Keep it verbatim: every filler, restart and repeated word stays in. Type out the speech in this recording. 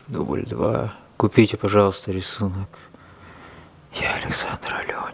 Дубль два. Купите, пожалуйста, рисунок. Я Александр Алена.